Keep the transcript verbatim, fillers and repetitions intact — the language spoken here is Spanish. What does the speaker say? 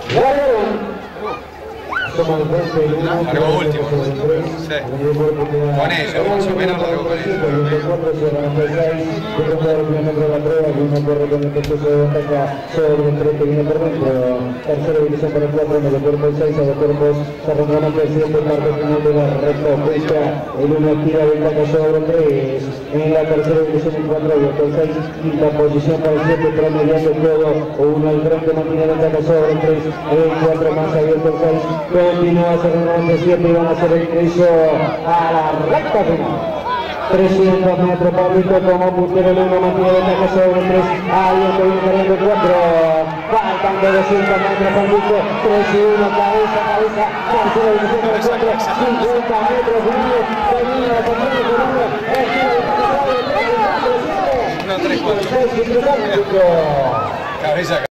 Largo último. Sí. Con ellos, más o menos largo con ellos. Tercera división para el cuatro, medio cuerpo el seis, a los cuerpos se arrancan el siete, parte final de la recta opuesta, el uno tira ventaja sobre tres, en la tercera división el cuatro, abierto el seis, quinta posición para el siete, promediando todo, uno al frente mantiene ventaja sobre tres, el cuatro más abierto el seis, continúa cerrando el siete y van a hacer el ingreso a la recta final. trescientos metros, Pablito como puntero el uno, mantiene ventaja sobre tres, ahí está bien cargando el cuatro, faltando doscientos metros, Pablito, tres y uno, cabeza, cabeza, tercera división del cuatro, cincuenta metros, Julio, termina la posición de uno, el tiro de uno, tres, cuatro. siete, Cabeza.